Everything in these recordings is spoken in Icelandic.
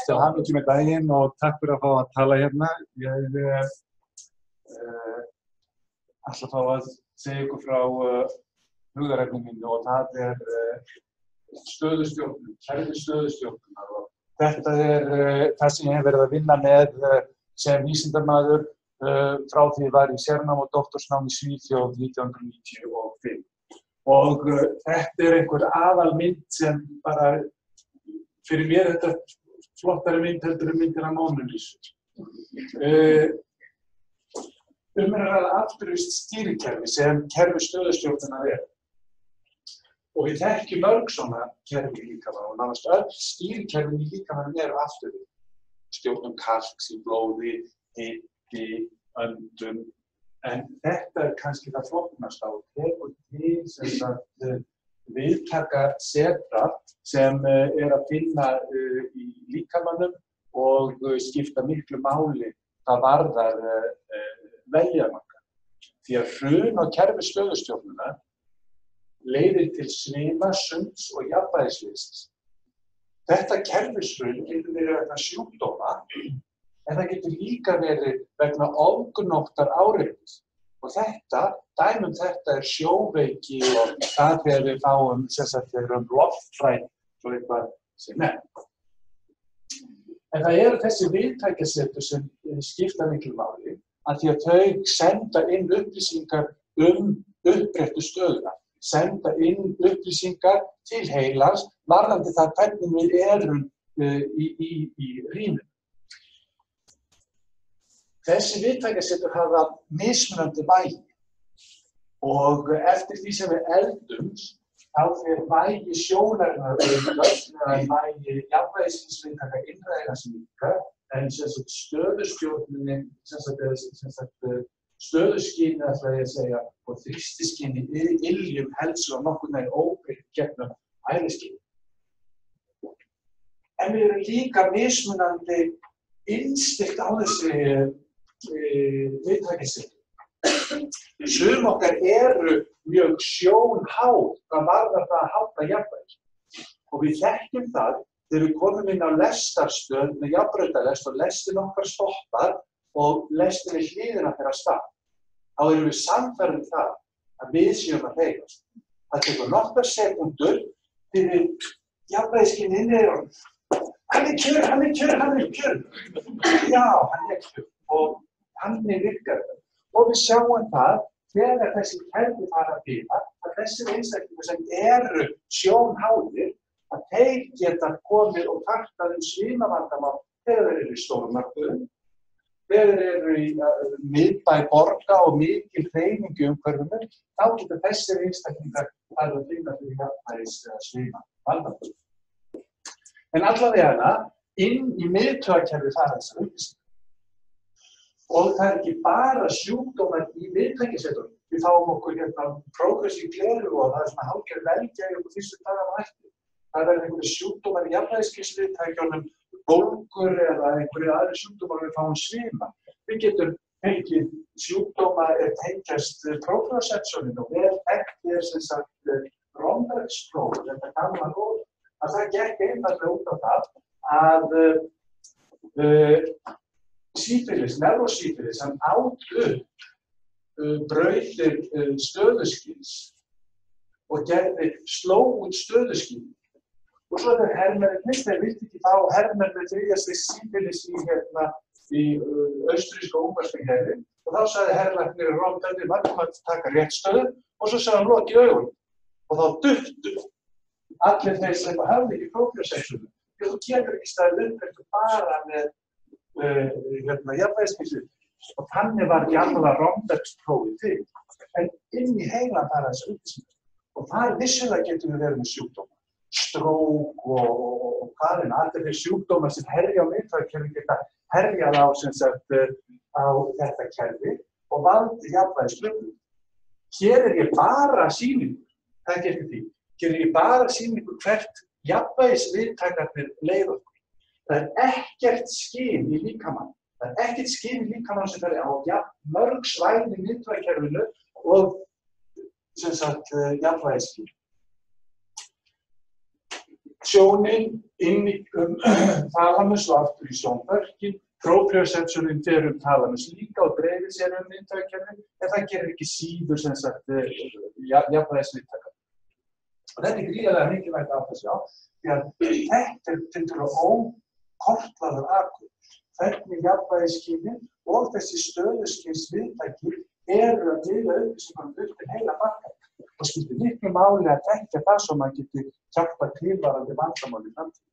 Til hamingju með daginn og takk fyrir að fá að tala hérna. Ég ætla að fá að segja ykkur frá hugðarefni mínu og það stöðustjórnun, kerfi stöðustjórnunar. Og þetta það sem ég hef verið að vinna með sem vísindamaður frá því ég var í sérnám og doktorsnám í Svíþjóð 1995. Og þetta einhver aðalmynd sem bara fyrir mér þetta flottari mynd heldur myndina Monu Lísu. Að afturvíst stýrikerfi sem kerfi stöðustjórnunar Og við þekkjum mörg svona kerfi í líkamanum og nánast öll stýrikerfin í líkamanum afturvíð. Stjórnun kalks í blóði, hiti, öndun. En þetta kannski það flóknasta og tekur til sem sagt viðtaka setra sem að finna í líkamanum og skipta miklu máli hvað varðar veljamarka. Því að hrun á kerfi stöðustjórnunar leiðir til svima, sunds og jafnvægisleysis. Þetta kerfishrun getur verið vegna sjúkdóma, en það getur líka verið vegna ofgnóttar áreitis. Og dæmi þetta sjóveiki og það þegar við fáum þegar loftfræði, svo eitthvað sem En það þessi viðtækjasetur sem skipta miklu máli, að því að þau senda inn upplýsingar uppréttu stöðuna, senda inn upplýsingar til heilans varðandi það hvernig við erum í rýminu. Þessi viðtækjasetur hafa mismunandi vægi og eftir því sem við eldumst þá fer vægi sjónarinnar aukast meðan vægi jafnvægisviðtaka innræðans minnka en stöðustjórnunin stöðuskynið ætla ég að segja og þrýstiskynið iljum helst og nokkurn veginn óbreytt gegnum æviskynið. En við erum líka mismunandi innstyrkt á þessi viðtækjasetur. Sum okkar mjög sjónháð hvað varðar það að halda jafnvægi. Og við þekkjum það þegar við komum inn á lestarstöð með jafnbrautarlest og lestin okkar stoppar og lestin hliðina fer af stað. Þá erum við sannfærð það að við séum að hreyfast. Það tekur nokkrar sekúndur fyrir jafnvægiskynið inni Hann kjör. Já, hann kjör. Og þannig virkar það. Og við sjáum það þegar þessi kerfi fara að bila að þessir einstaklingar sem sjónháðir að þeir geta komið og kvartað svimavandamál þegar þeir í stórmörkuðum, þegar þeir í miðbæ borga og mikil hreyfingu í umhverfinu, þá geta þessir einstaklingar farið að finna fyrir jafnvægis svimavandamál. En allavega inn í miðtaugakerfi fara þessar upplýsingar. Og það ekki bara sjúkdómar í viðtækjasetunum. Við fáum okkur progressive gleru og það svona hálfgerð velgja í okkur fyrstu dagar á eftir. Það einhverjir sjúkdómar í jafnvægisviðtækjunum, bólgur eða einhverjir aðrir sjúkdómar við fáum svima. Við getum fengið sjúkdómar tengjast proprioceptioninu og vel þekkt sem sagt Rombergspróf, þetta gamla góð, að það gekk einfaldlega út á það að sífilis, neurosífilis, hann át upp brautir stöðuskins og sló út stöðuskinn. Og svo þegar hermennir þeir vildi ekki fá hermennir þriðja stigs sífilis í austríska og ungverska heri og þá sagði herlæknir Romberg varðum að taka rétt stöðu og svo sagði hann lokið augun og þá duttu allir þeir sem hafði ekki proprioceptionum. Þú getur ekki staðið upprættu bara með jafnvægisvísu og þannig var gamla Rombergsprófið til. En inn í heilann fara þessi upplýsingar. Og þar vissulega getum við verið með sjúkdóma. Strók og hvaðinn, allir þeir sjúkdómar sem herja á miðtaugakerfi geta herjað á þetta kerfi og valdi jafnvægistruflun. Hér ég bara sýningu, það getur því. Hér ég bara sýningu hvert jafnvægisviðtakarnir leiða okkur. Það ekkert skyn í líkamann. Það ekkert skyn í líkamann sem á mörg svæði í miðtaugakerfinu og jafnvægisskyn. sjónin inn í þalamus og aftur í sjónvörkin. Proprioceptionin fer þalamus líka og dreifir sér myndtaugakerfið, en það gerir ekki síður sem sagt jafnvægisviðtakan. Og þetta gríðarlega mikilvægt að sjá, því að þetta tiltölulega ókortlaður atburður. Hvernig jafnvægisskynið og þessi stöðuskynssviðtæki eru að miðla upplýsingum upp til heila markaði. Og skiptir miklu máli að þekkja það svo maður geti hjálpað tilvarandi vandamál í framtíðinni.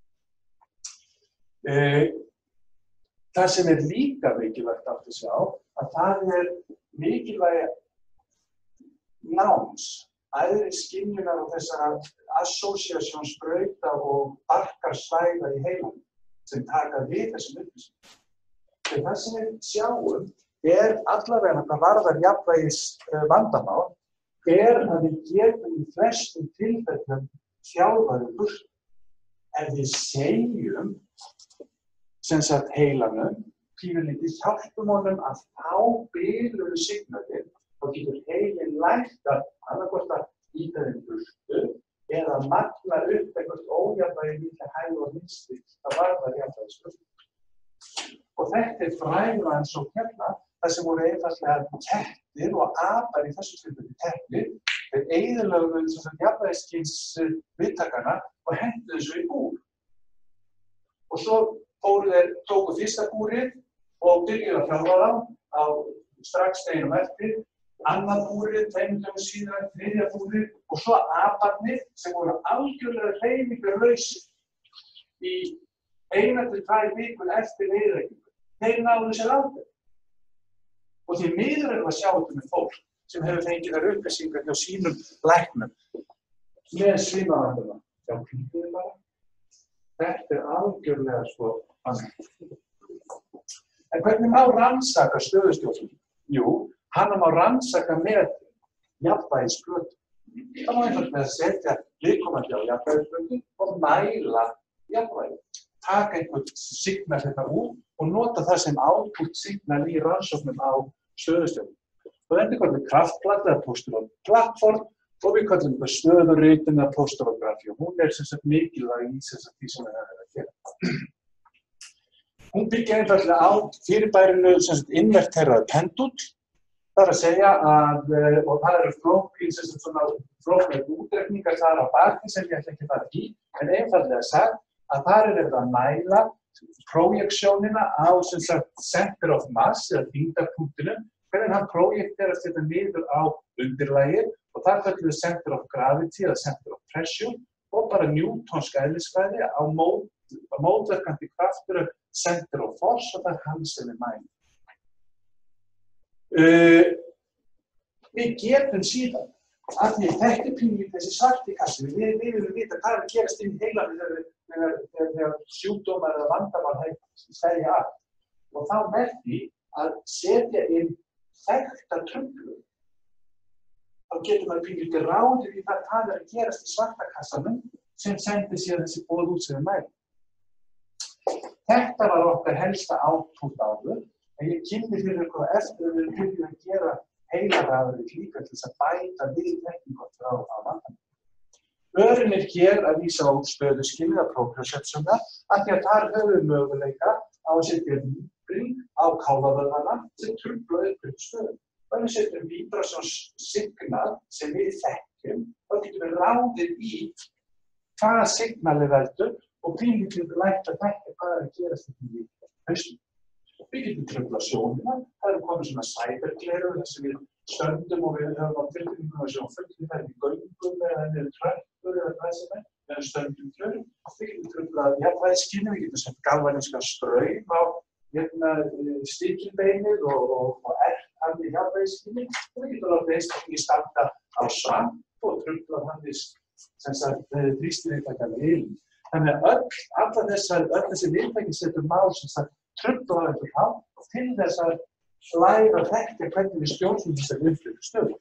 Það sem líka mikilvægt að sjá, að það mikilvægi náms, æðri skynjunar og þessara associationsbrauta og barkarsvæða í heilanum sem taka við þessum upplýsingum. Þegar það sem við sjáum allavega hvað varðar jafnvægis vandamál, að við getum í flestum tilfellum þjálfaði burt. Ef við segjum sem sagt heilanum, pínulítið hjálpum honum að fá biluðu signalinn og getur heilinn lært að annaðhvort að ýta þeim burtu eða magna upp eitthvað ójafnvægi milli hægri og vinstri. Það varðar jafnvægisspurning. Og þetta fræðilega eins og hérna, það sem voru einfaldlega kettir og apar í þessu tilfelli kettir, þeir eyðilögðu jafnvægiskynsviðtakana og hentu þessu í búr. Og svo tóku fyrsta búrið og byrjuðu að þjálfa þá strax deginum eftir, annað búrið, 2 dögum síðar, 3. búrið og svo aparnir sem voru algjörlega hreyfingarlausir í 1 til 2 vikur eftir veiðileggingu. Þeir náðu sér aldrei. Og því miður erum að sjá þetta með fólk sem hefur fengið þær upplýsingar hjá sínum læknum með svimavandamál. Já, pínuðu bara. Þetta algjörlega svo annað. En hvernig má rannsaka stöðustjórnun? Jú, hann má rannsaka með jafnvægisplötu. Það má einfaldlega setja viðkomandi á jafnvægisplötu og mæla jafnvægi. Taka einhvern signal þetta út og nota það sem output signal í rannsóknum á stöðustjórnun. Og þetta kallum kraftplata eða postural platform og við kallum þetta stöðuritin eða posturografi og hún sem sagt mikilvæg í því sem við höfum að gera. Hún byggir einfaldlega á fyrirbærinu sem sagt inverteraði pendúll. Það að segja að, og það eru flóknir útreikningar þar á baki sem ég ætla ekki að fara í, en einfaldlega sagt að þar verið að mæla projeksjónina á sem sagt center of mass eða þyngdarpunktinum, hvernig hann projekterast þetta niður á undirlagið og það kallum við center of gravity eða center of pressure og bara Newtonsk eðlisfræði á mótverkandi kraftur center of force og það er hann sem mælir. Við getum síðan, af því þetta pínlítið þessi svarti kassi, við viljum vita hvað er að gerast inn í heilanum þegar sjúkdómar eða vandamál stæðja af. Og þá með því að setja inn þekkta truflun. Þá getur maður pínlítið ráðið í það hvað er að gerast í svarta kassanum sem sendir sér þessi boð út sem við mælum. Þetta var okkar helsta output áður, en ég kynni fyrir eitthvað eftir að við byrjum að gera heilaræðarinn líka til þess að bæta við þekkingu frá vandamál. Örin hér að vísa á stöðuskynið að proprioceptiona, af því að þar höfum við möguleika á að setja víbring á kálfavöðvana sem trufla upp stöðum. Og ef við setjum vibrationssignal sem við þekkjum, þá getum við ráðið í hvaða signali veldur og pínlítið lært að þekkja hvað er að gerast í hausnum. Við getum truflað sjónina, það komið svona cyberglerur þar sem við stöndum og við höfum á tilfinningu að sjá fullið í göngum eða niður tröppur eða hvað sem við stöndum tröðum. Við getum truflað jafnvægisskynið, við getum sett galvanískan straum á stíkilbeinið og hann í jafnvægisskynið og við getum látið einstaklega standa á svamp og truflað hann í þrýstiviðtakandi ilm. Þannig að öll þessi viðtæki setur mál sem sagt trufla á einhvern hátt til þess að læra að þekkja hvernig við stjórnum þessari uppfluttu stöðu.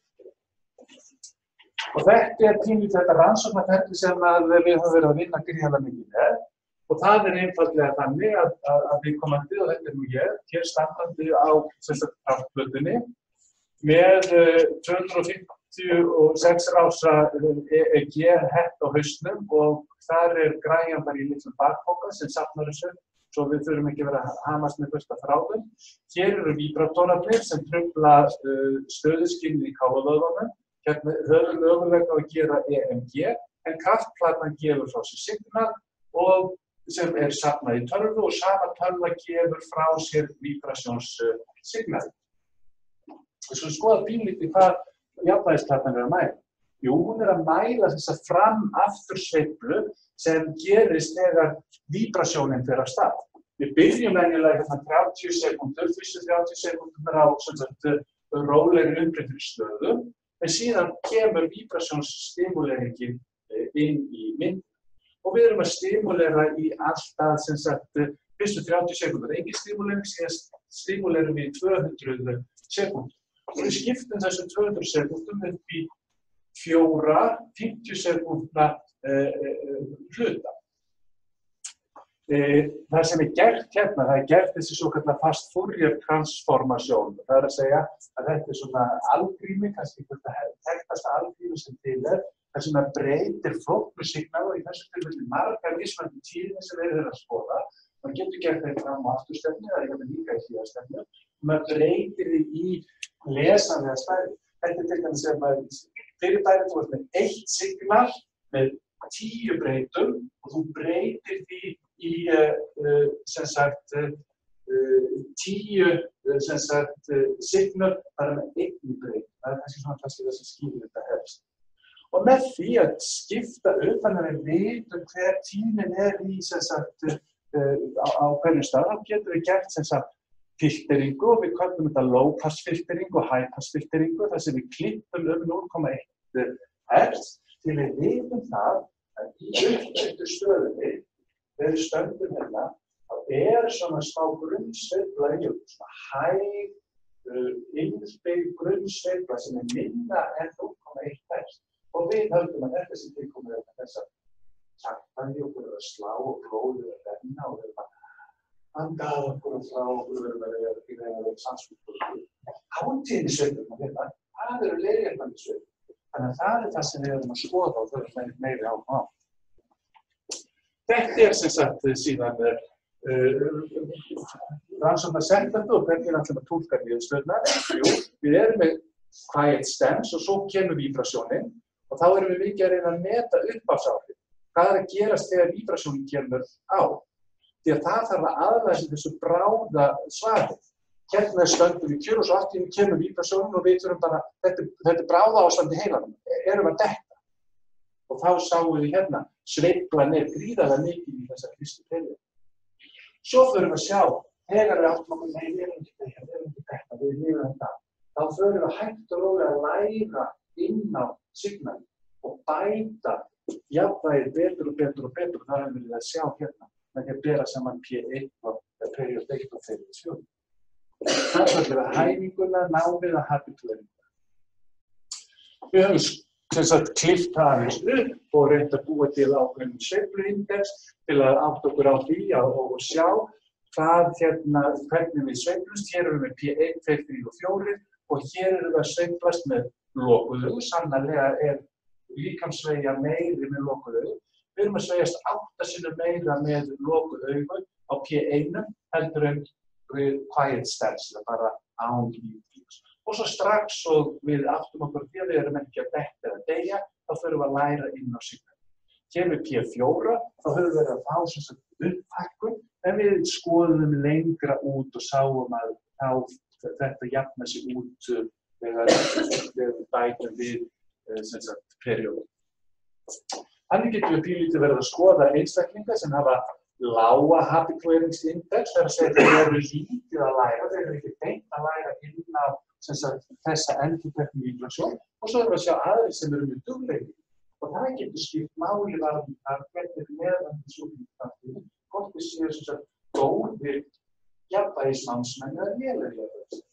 Og þetta pínlítið þetta rannsóknarferli sem við höfum verið að vinna gríðarlega mikið með. Og það einfaldlega þannig að við komandi, og þetta nú hér standandi á kraftplötunni með 250 56 rása EEG hett á hausnum og þar græjan bara í litlum bakpoka sem safnar þessu, svo við þurfum ekki að vera að hamast með fullt af þráðum. Hér eru víbratorarnir sem trufla stöðuskynið í kálvavöðvanum. Hérna höfum við möguleika að gera EMG, en kraftplatan gefur frá sér signal og sem safnað í tölvu og sama tölva gefur frá sér víbrasjónssignal. Við skulum skoða pínlítið hvað jafnvægisplatan að mæla. Jú, hún að mæla þessa fram-aftur-sveiflu sem gerist þegar víbrasjónin fer af stað. Við byrjum venjulega 30 sekúndur, fyrstu 30 sekúndurnar á rólegri umbreyttri stöðu, en síðan kemur víbrasjónsstimulering inn í mynd og við erum að stimulera í alltaf fyrstu 30 sekúndur. Engin stimulering, síðan stimulerum við 200 sekúndur. Og við skiptum þessum 200 sekúndum upp í 4 50 sekúndna hluta. Það sem gert hérna, það gert þessi svokallar fast Fourier transformation. Það að segja að þetta svona algrými, kannski þetta þekktasta algrými sem til það sem breytir flóknu signal og í þessu tilfelli margar mismunandi tíðni sem við erum að skoða. Man getur gert það í fram- og afturstefnu, það er líka í hliðarstefnu. Maður breytir því í lesanlega stæði. Þetta til dæmis sem fyrirbærið þú ert með 1 signal með 10 breytum og þú breytir því í 10 signal bara með 1 breytum. Það kannski svona kannski það sem skýrir þetta helst. Og með því að skipta upp, þannig að við vitum hver tíminn í á hverjum stað, þá getum við gert filteringu og við köllum þetta low-pass filteringu og high-pass filteringu, þar sem við klippum 0,1 Hz til við vitum það að í uppbreyttu stöðunni, þegar við stöndum hérna, þá svona smá grunnsveifla í svona hæg, innbyggð grunnsveifla sem minna en 0,1 Hz. Og við höldum að þetta sem tilkomur þessar hjartan í okkur að slá og blóðið að renna og við erum að anda að okkur og slá okkur og við erum að vera samskiptur. Hátíðnisveiflurnar hérna, það eru leiðréttandi. Þannig að það sem við erum að skoða og þau eru meiri áhuga á. Þetta sem sagt síðan rannsóknarsettandu og hvernig ætlum að túlka niðurstöðurnar. Jú, við erum með quiet stems og svo kemur víbrasjónin. Og þá erum við mikið að reyna að meta upphafsáhrif. Hvað að gerast þegar víbrasjónin kemur á? Því að það þarf að aðlaga sig þessu bráða svari. Hérna stöndum við kjör og svo allt í einu kemur víbrasjónin og við þurfum bara, þetta bráða ástand í heilanum, erum að detta. Og þá sáum við hérna, sveiflan gríðarlega mikið í þessar fyrstu peilu. Svo förum við að sjá, þegar við áttum okkur, nei, við erum ekki detta, við lifum þetta. Þá förum við hægt og rólega að læra inn á signal og bæta jafnvægið betur og betur og betur. Það hefur við að sjá hérna með því að bera saman P1 og period 1 og period 4. Það er að hæfinguna námið að habitueringa. Við höfum klippt aðeins upp og reynt að búa til ákveðinn sveifluindex til að átta okkur á því og sjá hvað hvernig við sveiflumst. Hér erum við P1, 2, 3 og 4 og hér erum við að sveiflast með lokuð augu. Sannarlega líkamsveigja meiri með lokuð augu. Við erum að sveigjast 8 sinnum meira með lokuð augu á P1 heldur en við quiet stems, það bara án lífs. Og svo strax og við áttum okkur því að við erum ekki að detta eða deyja, þá þurfum við að læra inn á signal. Kemur P4, þá höfum við verið að fá upphækkun, en við skoðum lengra út og sáum að þetta jafna sig út þegar við bætum við periódu. Þannig getum við pínlítið verið að skoða einstaklinga sem hafa lága habitueringsindex, það er að segja þeir eru lítið að læra, þeir eru ekki beint að læra inn á þessa endurteknu víbrasjón og svo erum við að sjá aðrir sem eru með duglegir. Og það getur skipt máli varðar hvernig meðan þessu útfærslu, hvort við séum góðir jafnvægismannsmenn eða lélegir jafnvægismenn.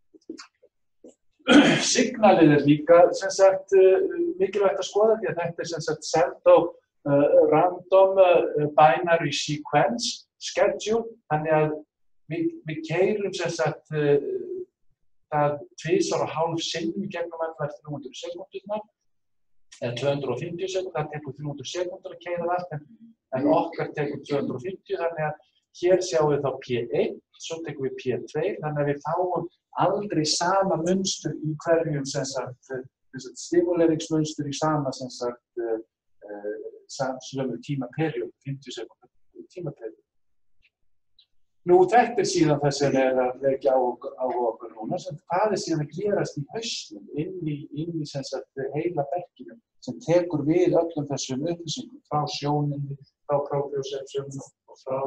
Signalið líka mikilvægt að skoða því að þetta er pseudo random binary sequence schedule, þannig að við keyrum það 2,5 sinnum í gegnum allar 300 sekúndurnar, eða 250 sekúndur, það tekur 300 sekúndur að keyra það, en okkar tekur 250, þannig að hér sjáum við þá P1, svo tekum við P2, þannig að við fáum aldrei sama munstur í hverjum stimuleringsmunstur í sama sömu tímaperiódu, 50 sekúndur tímaperiódu. Nú, þetta síðan það sem að vekja á okkur núna, sem hvað síðan að gerast í hausnum, inn í heila berkinu, sem tekur við öllum þessum upplýsingum frá sjóninni, frá proprioceptionum og frá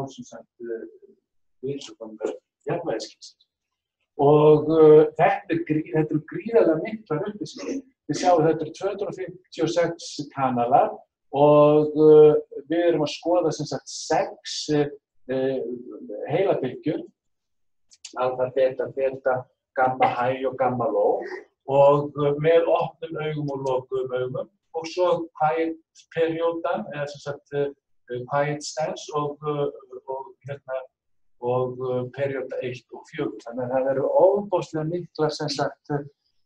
jafnvægiskynsins. Og þetta eru gríðarlega miklar upplýsingar. Þið sjáum þetta eru 256 kanalar og við erum að skoða 6 heilabylgjur, alfa, beta, beta, gamma high og gamma low og með opnum augum og lokuðum augum og svo quiet periódan, eða quiet stance og perióda 1 og 4. Þannig að það eru ofboðslega miklar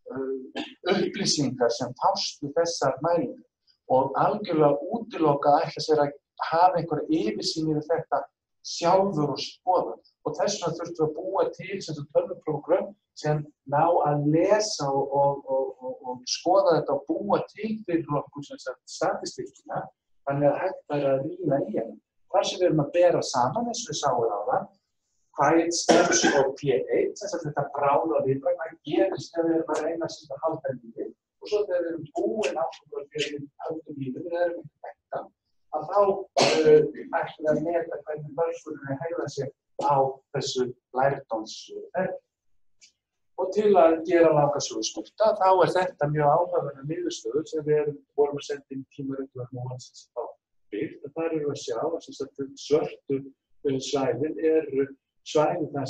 upplýsingar sem fást við þessar mælingar og algjörlega útilokað að ætla sér að hafa einhverja yfirsýn yfir þetta sjálfur og skoða. Og þess vegna þurftum við að búa til tölvuprógrömm sem ná að lesa og skoða þetta og búa til fyrir okkur statistíkina, þannig að hægt væri að rýna í henni. Hvað sem við erum að bera saman, eins og við sáum áðan, quiet steps og P1, þetta bráða viðbragð, það gerist þegar við erum að reyna að halda lífi og svo þegar við erum búin ákveður fyrir haldum lífi, við erum ekki þetta, að þá ætlum við að meta hvernig vörskurinn heila sér á þessu lærdómsferli. Og til að gera langa sögu stutta, þá þetta mjög áhugaverðar niðurstöður sem við vorum að senda inn tímaritum núansins á byggt. Þar erum við að sjá að svörtu svæðin eru svæði þar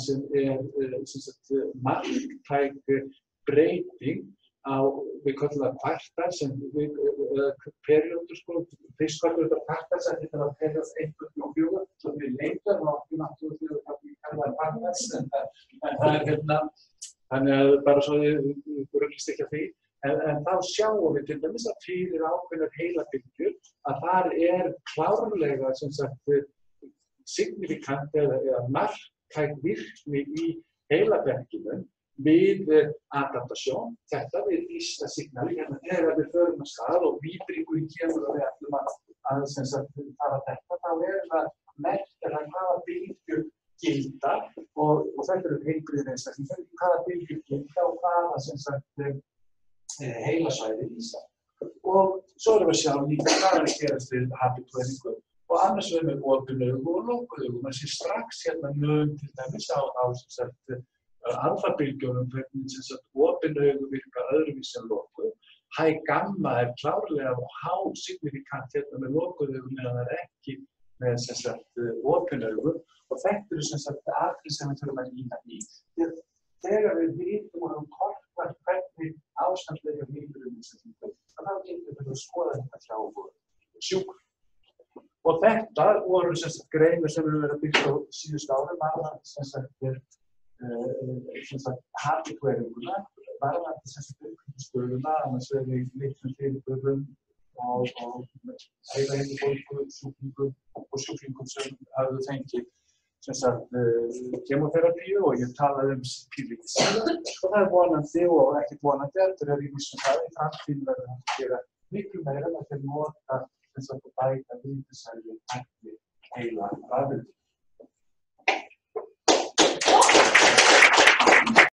sem marktæk breyting á, við köllum það kvartar sem periódur, fyrst kvartur þetta kvartar sem þetta var periód 1 og 4, svo við leitum og okkur náttúrulega hvað við kallar kvartars, en það þannig að bara svo þið ruglist ekki að því, en þá sjáum við til dæmis að fyrir ákveðnar heilabylgjur að þar klárlega signifikant eða marktæk virkni í heilaberginum við adaptasjón, þetta við fyrsta signali, hérna þegar við förum að stað og víbringurinn kemur og við ætlum að fara þetta, þá það merkir að hvaða bylgjur gilda og þetta eru heilbrigðir einstaklingar, hvaða bylgjur gilda og hvaða heilasvæði lýsa. Og svo erum við að sjá líka hvað að gerast við habitueringu og annars við með opin augu og lokuð augu. Man sé strax hérna mun til dæmis á alfabylgjunum hvernig opin augu virkar öðruvísi en lokuð. Hæ gamma klárlega og há signifikant hérna með lokuð augu meðan það ekki með opin augu og þetta eru atriði sem við þurfum að rýna í. Þegar við vitum og kortvar hvernig ástandlega viðbrögðum þá getum við að skoða þetta hjá sjúkur. Og þetta voru greinar sem við verðum að byggja á síðustu árum, habitueringuna, varðandi uppbyggingastöðuna, annars verðum við litlum fyrirbörðum og heilahimnubólgu, sjúklingum og sjúklingum sem hafðu fengið kemoterapíu og ég talaði pílítið síðan og það vonandi og ekkert vonandi eftir að við vissum það í framtíðin verður að gera miklu meira með þeim nota þess að bæta viðbúsæli hætti heila rafvirkni.